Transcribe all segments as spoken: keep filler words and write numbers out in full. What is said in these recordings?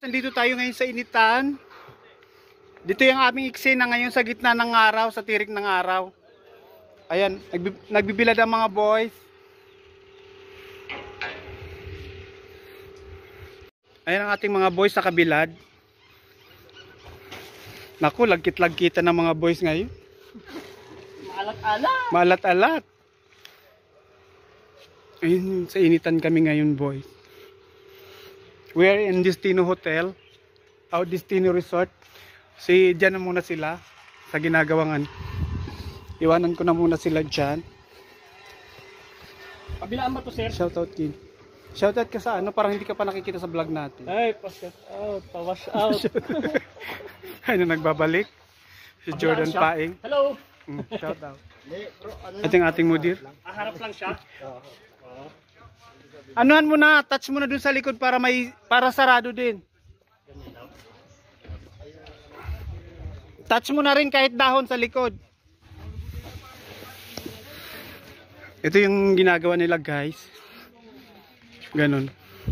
Nandito tayo ngayon sa initan. Dito yung aming eksena ngayon sa gitna ng araw, sa tirik ng araw. Ayan, nagbibilad ang mga boys. Ayan ang ating mga boys sa kabilad. Naku, lagkit-lagkita ng mga boys ngayon. Maalat-alat. Maalat-alat. Ayun, sa initan kami ngayon, boys. We are in Destino Hotel, o Destino Resort. Si dyan na muna sila sa ginagawangan. Iwanan ko na muna sila dyan. Kabilaan ba to, sir? Shoutout kin. Shoutout ka sa ano, parang hindi ka pa nakikita sa vlog natin. Ay, pa-shout out, pa-wash out. Ano nagbabalik? Si Jordan Paing. Hello. Mm, shoutout. Ating ating mudir. Ah, harap lang siya. Anuhan mo na, touch mo na dun sa likod para may para sarado din. Touch mo na rin kahit dahon sa likod. Ito yung ginagawa nila, guys. Ganun.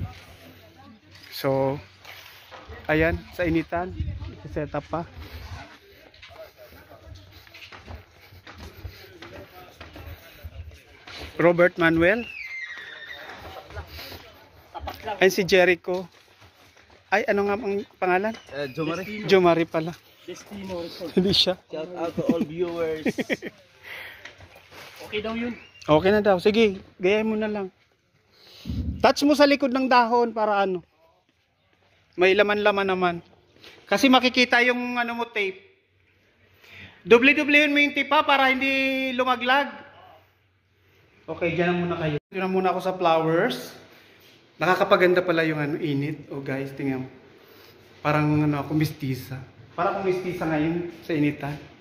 So, ayan, sa initan. Set up pa. Robert Manuel. Ay, si Jericho. Ay, ano nga ang pangalan? Uh, Jomari. Jomari pala. Destino Resort. Hindi siya. Shout out to all viewers. Okay daw yun. Okay na daw. Sige, gayahin mo na lang. Touch mo sa likod ng dahon para ano. May laman-laman naman. Kasi makikita yung ano mo tape. Dubli-dublihin mo yung tape ha para hindi lumaglag. Okay, dyan na muna kayo. Dito na muna ako sa flowers. Nakakapaganda pala yung ano, init. Oh guys, tingnan mo. Parang ano ako, mistisa. Parang ako mistisa ngayon sa initan.